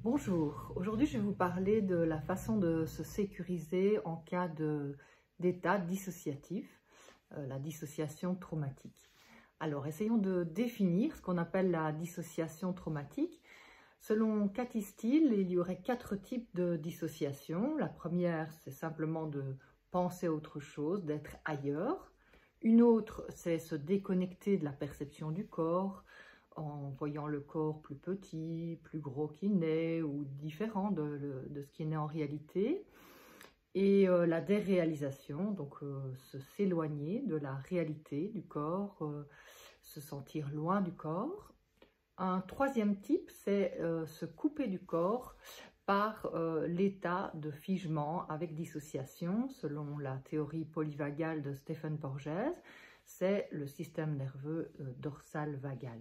Bonjour, aujourd'hui je vais vous parler de la façon de se sécuriser en cas d'état dissociatif, la dissociation traumatique. Alors essayons de définir ce qu'on appelle la dissociation traumatique. Selon Cathy Steele, il y aurait 4 types de dissociation. La première, c'est simplement de penser à autre chose, d'être ailleurs. Une autre, c'est se déconnecter de la perception du corps, en voyant le corps plus petit, plus gros qu'il n'est, ou différent de ce qu'il n'est en réalité. Et la déréalisation, donc s'éloigner de la réalité du corps, se sentir loin du corps. Un troisième type, c'est se couper du corps par l'état de figement avec dissociation, selon la théorie polyvagale de Stephen Porges, c'est le système nerveux dorsal vagal.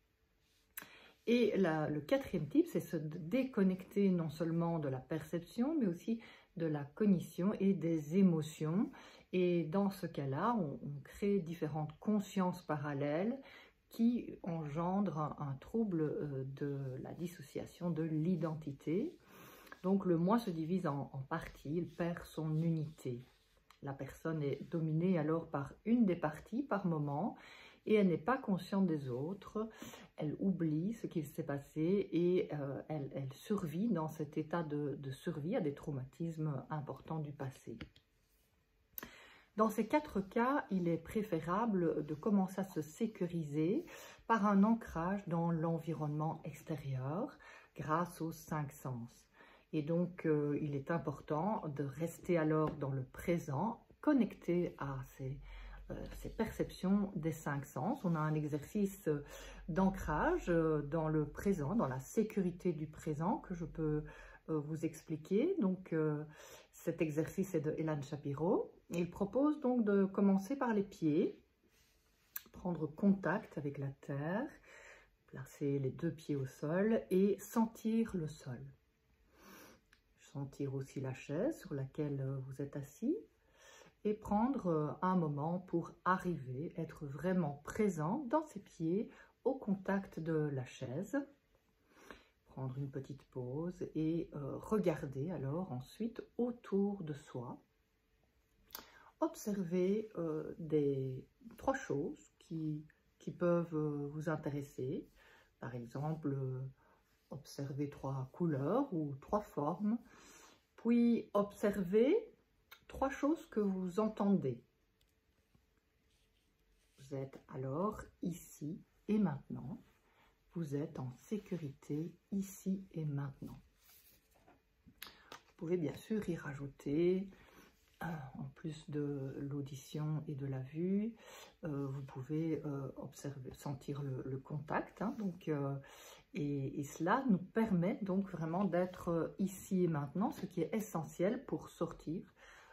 Et le quatrième type, c'est se déconnecter non seulement de la perception, mais aussi de la cognition et des émotions. Et dans ce cas-là, on crée différentes consciences parallèles qui engendrent un trouble de la dissociation de l'identité. Donc le moi se divise en parties, il perd son unité. La personne est dominée alors par une des parties par moment et elle n'est pas consciente des autres, elle oublie ce qu'il s'est passé et elle survit dans cet état de survie à des traumatismes importants du passé. Dans ces 4 cas, il est préférable de commencer à se sécuriser par un ancrage dans l'environnement extérieur grâce aux 5 sens. Et donc, il est important de rester alors dans le présent, connecté à ces perceptions des 5 sens. On a un exercice d'ancrage dans le présent, dans la sécurité du présent que je peux vous expliquer. Donc, cet exercice est de Elan Shapiro. Il propose donc de commencer par les pieds, prendre contact avec la terre, placer les 2 pieds au sol et sentir le sol. Sentir aussi la chaise sur laquelle vous êtes assis et prendre un moment pour arriver, être vraiment présent dans ses pieds au contact de la chaise. Prendre une petite pause et regarder alors ensuite autour de soi. Observer 3 choses qui peuvent vous intéresser. Par exemple, observer 3 couleurs ou 3 formes. Puis observer 3 choses que vous entendez. Vous êtes alors ici et maintenant. Vous êtes en sécurité ici et maintenant. Vous pouvez bien sûr y rajouter, en plus de l'audition et de la vue, vous pouvez observer, sentir le contact. Et cela nous permet donc vraiment d'être ici et maintenant, ce qui est essentiel pour sortir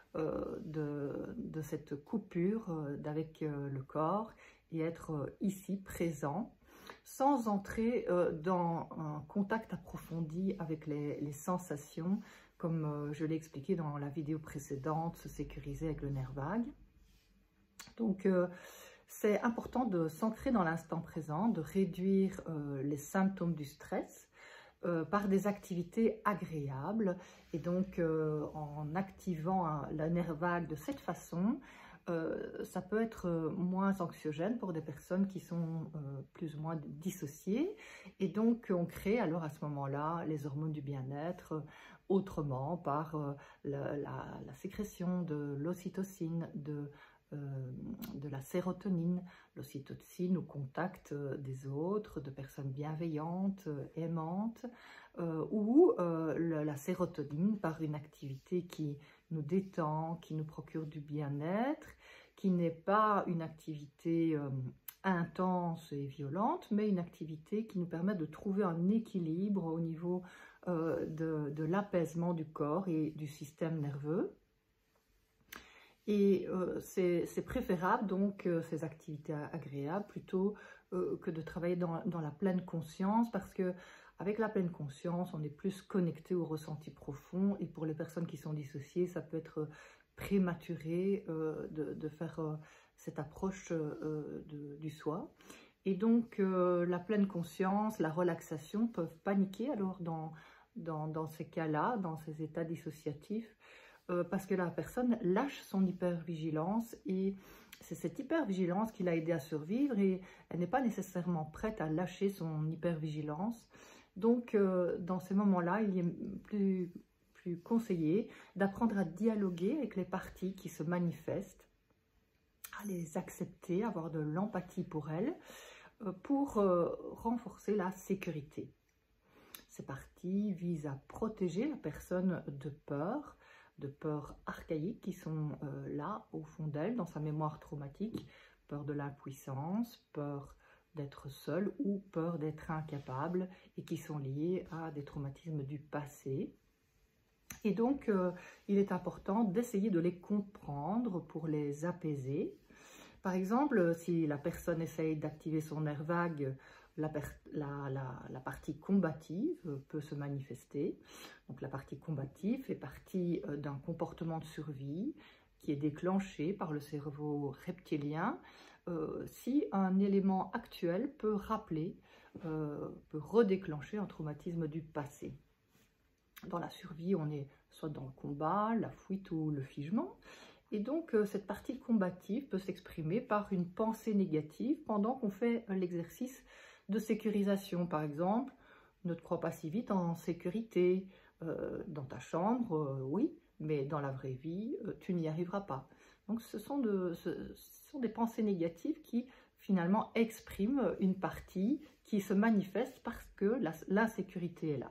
de cette coupure avec le corps et être ici présent, sans entrer dans un contact approfondi avec les sensations, comme je l'ai expliqué dans la vidéo précédente, se sécuriser avec le nerf vague. Donc, c'est important de s'ancrer dans l'instant présent, de réduire les symptômes du stress par des activités agréables. Et donc, en activant le nerf vague de cette façon, ça peut être moins anxiogène pour des personnes qui sont plus ou moins dissociées. Et donc, on crée alors à ce moment-là les hormones du bien-être autrement par la sécrétion de l'ocytocine, de la sérotonine, l'ocytocine au contact des autres, de personnes bienveillantes, aimantes, ou la sérotonine par une activité qui nous détend, qui nous procure du bien-être, qui n'est pas une activité intense et violente, mais une activité qui nous permet de trouver un équilibre au niveau de l'apaisement du corps et du système nerveux. Et c'est préférable donc ces activités agréables plutôt que de travailler dans la pleine conscience, parce que avec la pleine conscience, on est plus connecté au ressenti profond, et pour les personnes qui sont dissociées, ça peut être prématuré de faire cette approche du soi. Et donc la pleine conscience, la relaxation peuvent paniquer alors dans dans ces cas-là, dans ces états dissociatifs, parce que la personne lâche son hypervigilance et c'est cette hypervigilance qui l'a aidé à survivre et elle n'est pas nécessairement prête à lâcher son hypervigilance. Donc, dans ces moments-là, il est plus conseillé d'apprendre à dialoguer avec les parties qui se manifestent, à les accepter, avoir de l'empathie pour elles, pour renforcer la sécurité. Ces parties visent à protéger la personne de peurs archaïques qui sont là au fond d'elle, dans sa mémoire traumatique, peur de l'impuissance, peur d'être seule ou peur d'être incapable et qui sont liées à des traumatismes du passé. Et donc, il est important d'essayer de les comprendre pour les apaiser. Par exemple, si la personne essaye d'activer son nerf vague, la partie combative peut se manifester. Donc, la partie combative fait partie d'un comportement de survie qui est déclenché par le cerveau reptilien si un élément actuel peut rappeler, peut redéclencher un traumatisme du passé. Dans la survie, on est soit dans le combat, la fuite ou le figement. Et donc, cette partie combative peut s'exprimer par une pensée négative pendant qu'on fait l'exercice de sécurisation. Par exemple, ne te crois pas si vite en sécurité. Dans ta chambre, oui, mais dans la vraie vie, tu n'y arriveras pas. Donc, ce sont des pensées négatives qui, finalement, expriment une partie qui se manifeste parce que l'insécurité est là.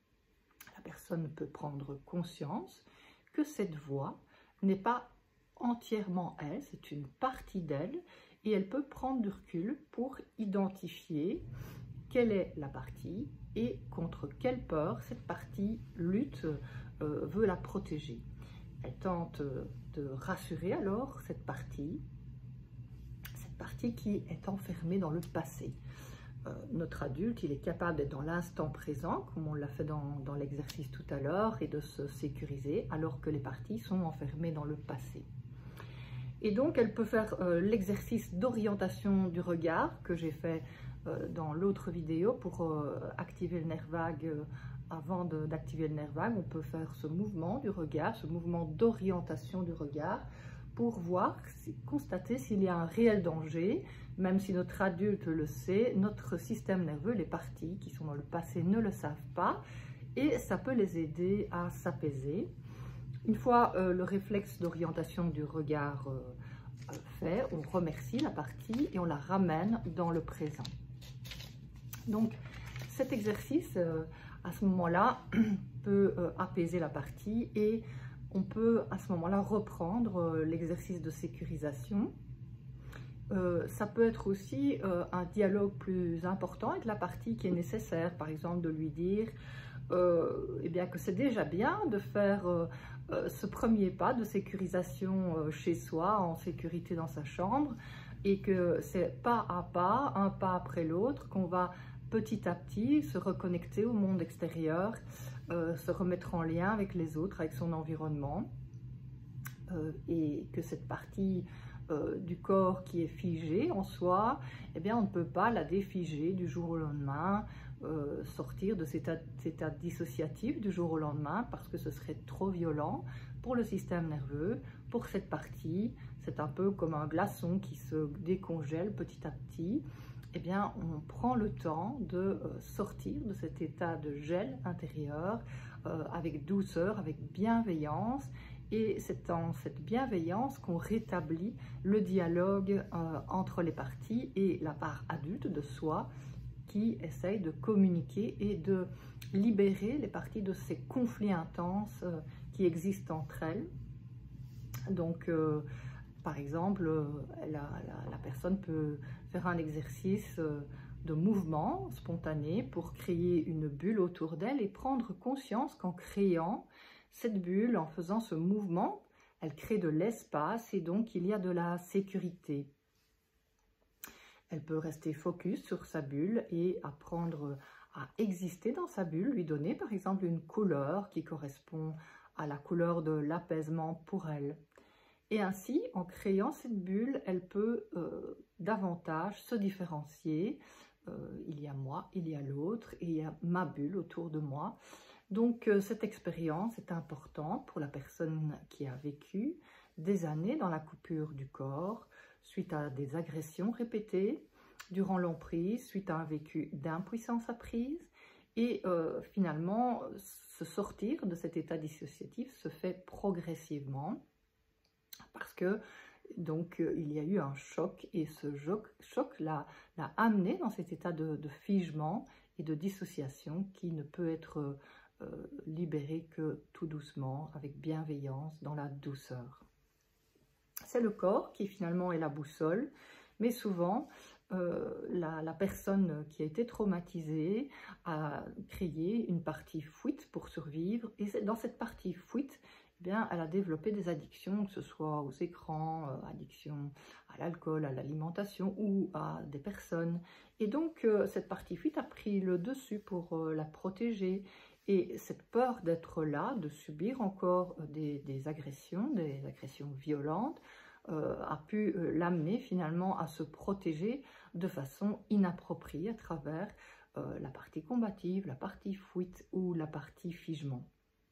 La personne peut prendre conscience que cette voix n'est pas entièrement elle, c'est une partie d'elle, et elle peut prendre du recul pour identifier quelle est la partie et contre quelle peur cette partie lutte, veut la protéger. Elle tente de rassurer alors cette partie qui est enfermée dans le passé. Notre adulte, il est capable d'être dans l'instant présent, comme on l'a fait dans l'exercice tout à l'heure, et de se sécuriser, alors que les parties sont enfermées dans le passé. Et donc, elle peut faire l'exercice d'orientation du regard, que j'ai fait dans l'autre vidéo, pour activer le nerf vague. Avant d'activer le nerf vague, on peut faire ce mouvement du regard, ce mouvement d'orientation du regard, pour voir, constater s'il y a un réel danger. Même si notre adulte le sait, notre système nerveux, les parties qui sont dans le passé ne le savent pas et ça peut les aider à s'apaiser. Une fois le réflexe d'orientation du regard fait, on remercie la partie et on la ramène dans le présent. Donc cet exercice, à ce moment-là, peut apaiser la partie et on peut à ce moment-là reprendre l'exercice de sécurisation. Ça peut être aussi un dialogue plus important avec la partie qui est nécessaire, par exemple de lui dire eh bien, que c'est déjà bien de faire ce premier pas de sécurisation chez soi, en sécurité dans sa chambre, et que c'est pas à pas, un pas après l'autre, qu'on va petit à petit se reconnecter au monde extérieur, se remettre en lien avec les autres, avec son environnement, et que cette partie du corps qui est figée en soi, eh bien, on ne peut pas la défiger du jour au lendemain, sortir de cet état dissociatif du jour au lendemain, parce que ce serait trop violent pour le système nerveux, pour cette partie. C'est un peu comme un glaçon qui se décongèle petit à petit. Eh bien, on prend le temps de sortir de cet état de gel intérieur avec douceur, avec bienveillance. Et c'est dans cette bienveillance qu'on rétablit le dialogue entre les parties et la part adulte de soi qui essaye de communiquer et de libérer les parties de ces conflits intenses qui existent entre elles. Donc, par exemple, la personne peut faire un exercice de mouvement spontané pour créer une bulle autour d'elle et prendre conscience qu'en créant cette bulle, en faisant ce mouvement, elle crée de l'espace et donc il y a de la sécurité. Elle peut rester focus sur sa bulle et apprendre à exister dans sa bulle, lui donner par exemple une couleur qui correspond à la couleur de l'apaisement pour elle. Et ainsi, en créant cette bulle, elle peut davantage se différencier. Il y a moi, il y a l'autre et il y a ma bulle autour de moi. Donc cette expérience est importante pour la personne qui a vécu des années dans la coupure du corps, suite à des agressions répétées durant l'emprise, suite à un vécu d'impuissance apprise. Et finalement, se sortir de cet état dissociatif se fait progressivement parce que donc il y a eu un choc et ce choc l'a amené dans cet état de figement et de dissociation qui ne peut être libéré que tout doucement, avec bienveillance, dans la douceur. C'est le corps qui finalement est la boussole, mais souvent la personne qui a été traumatisée a créé une partie fuite pour survivre, et dans cette partie fuite, eh bien, elle a développé des addictions, que ce soit aux écrans, addiction à l'alcool, à l'alimentation ou à des personnes. Et donc cette partie fuite a pris le dessus pour la protéger. Et cette peur d'être là, de subir encore des agressions violentes, a pu l'amener finalement à se protéger de façon inappropriée à travers la partie combative, la partie fuite ou la partie figement.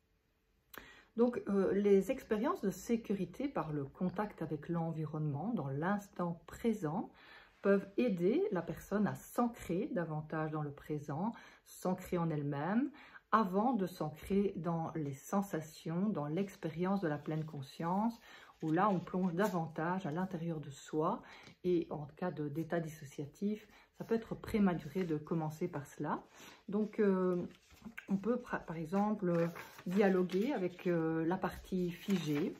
Donc les expériences de sécurité par le contact avec l'environnement dans l'instant présent peuvent aider la personne à s'ancrer davantage dans le présent, s'ancrer en elle-même, avant de s'ancrer dans les sensations, dans l'expérience de la pleine conscience, où là on plonge davantage à l'intérieur de soi, et en cas d'état dissociatif, ça peut être prématuré de commencer par cela. Donc on peut par exemple dialoguer avec la partie figée,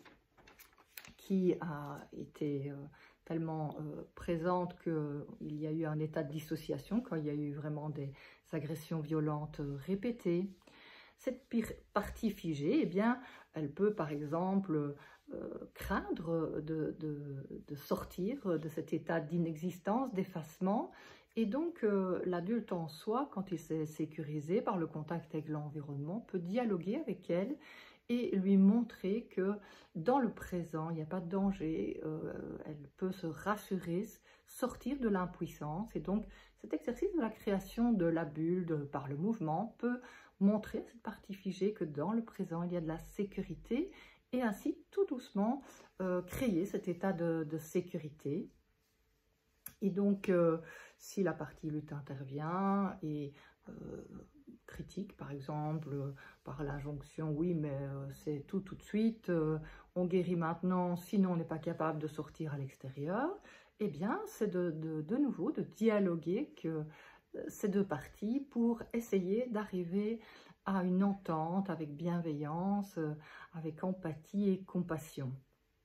qui a été tellement présente qu'il y a eu un état de dissociation, quand il y a eu vraiment des agressions violentes répétées. Cette partie figée, eh bien, elle peut par exemple craindre de sortir de cet état d'inexistence, d'effacement. Et donc l'adulte en soi, quand il s'est sécurisé par le contact avec l'environnement, peut dialoguer avec elle et lui montrer que dans le présent, il n'y a pas de danger, elle peut se rassurer, sortir de l'impuissance. Et donc cet exercice de la création de la bulle par le mouvement peut montrer à cette partie figée que dans le présent, il y a de la sécurité, et ainsi tout doucement créer cet état de sécurité. Et donc si la partie lutte intervient et critique, par exemple, par l'injonction, oui, mais c'est tout de suite, on guérit maintenant, sinon on n'est pas capable de sortir à l'extérieur, eh bien, c'est de nouveau de dialoguer que ces deux parties pour essayer d'arriver à une entente avec bienveillance, avec empathie et compassion.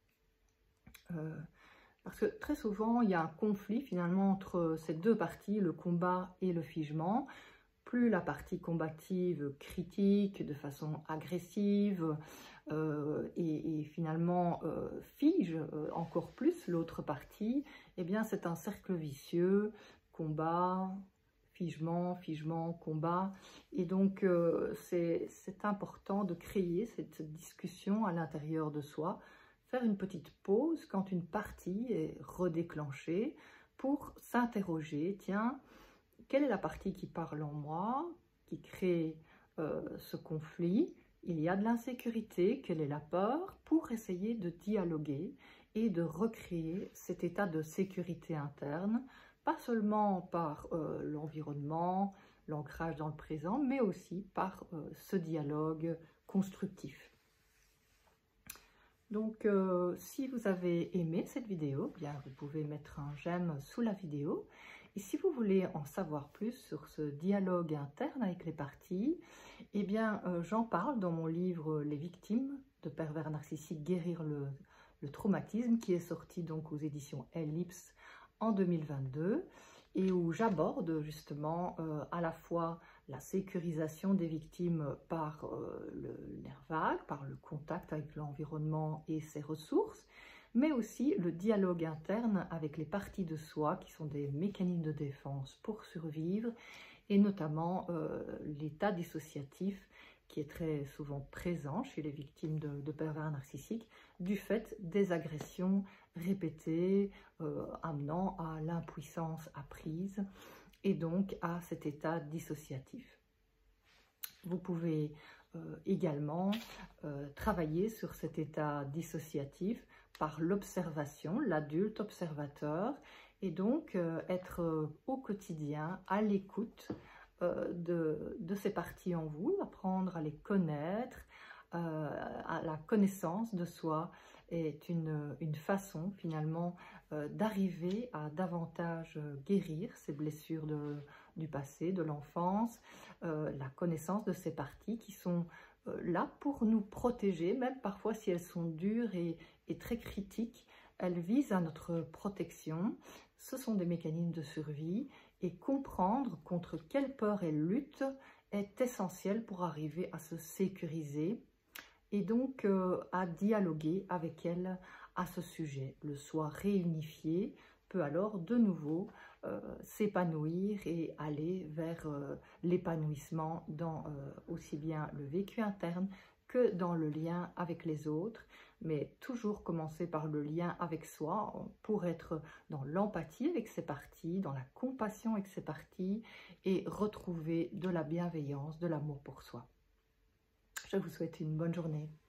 Parce que très souvent, il y a un conflit finalement entre ces deux parties, le combat et le figement. Plus la partie combative critique de façon agressive et finalement fige encore plus l'autre partie, eh bien c'est un cercle vicieux, combat, figement, figement, combat. Et donc c'est important de créer cette discussion à l'intérieur de soi, faire une petite pause quand une partie est redéclenchée pour s'interroger, tiens, quelle est la partie qui parle en moi, qui crée ce conflit? Il y a de l'insécurité, quelle est la peur? Pour essayer de dialoguer et de recréer cet état de sécurité interne, pas seulement par l'environnement, l'ancrage dans le présent, mais aussi par ce dialogue constructif. Donc, si vous avez aimé cette vidéo, bien, vous pouvez mettre un j'aime sous la vidéo. Et si vous voulez en savoir plus sur ce dialogue interne avec les parties, eh bien, j'en parle dans mon livre « Les victimes de pervers narcissiques, guérir le traumatisme » qui est sorti donc aux éditions Ellipse en 2022 et où j'aborde justement à la fois la sécurisation des victimes par le nerf vague, par le contact avec l'environnement et ses ressources, mais aussi le dialogue interne avec les parties de soi qui sont des mécanismes de défense pour survivre, et notamment l'état dissociatif qui est très souvent présent chez les victimes de pervers narcissiques du fait des agressions répétées amenant à l'impuissance apprise et donc à cet état dissociatif. Vous pouvez également travailler sur cet état dissociatif par l'observation, l'adulte observateur, et donc être au quotidien à l'écoute de ces parties en vous, apprendre à les connaître, à la connaissance de soi est une façon finalement d'arriver à davantage guérir ces blessures du passé, de l'enfance, la connaissance de ces parties qui sont là pour nous protéger, même parfois si elles sont dures et très critiques, elles visent à notre protection. Ce sont des mécanismes de survie et comprendre contre quelle peur elles luttent est essentiel pour arriver à se sécuriser et donc à dialoguer avec elles à ce sujet. Le soi réunifié peut alors de nouveau s'épanouir et aller vers l'épanouissement dans aussi bien le vécu interne que dans le lien avec les autres, mais toujours commencer par le lien avec soi pour être dans l'empathie avec ses parties, dans la compassion avec ses parties et retrouver de la bienveillance, de l'amour pour soi. Je vous souhaite une bonne journée.